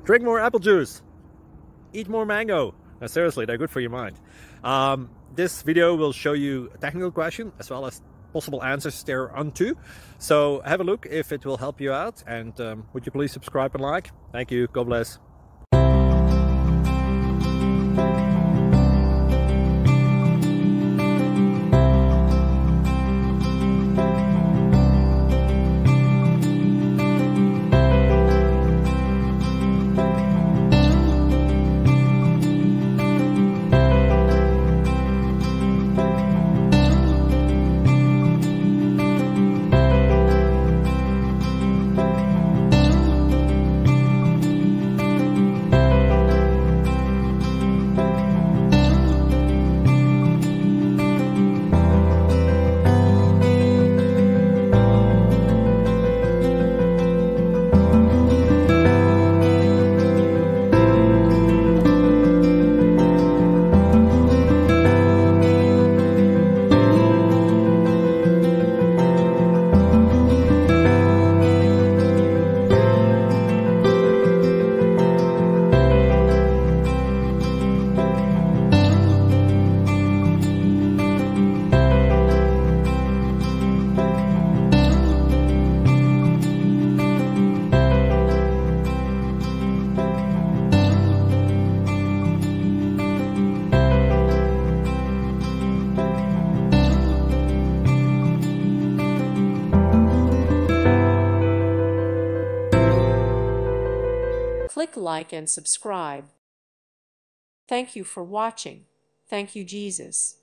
Drink more apple juice. Eat more mango. No, seriously, they're good for your mind. This video will show you a technical question as well as possible answers thereunto. So have a look if it will help you out, and would you please subscribe and like? Thank you. God bless. Click like and subscribe. Thank you for watching. Thank you, Jesus.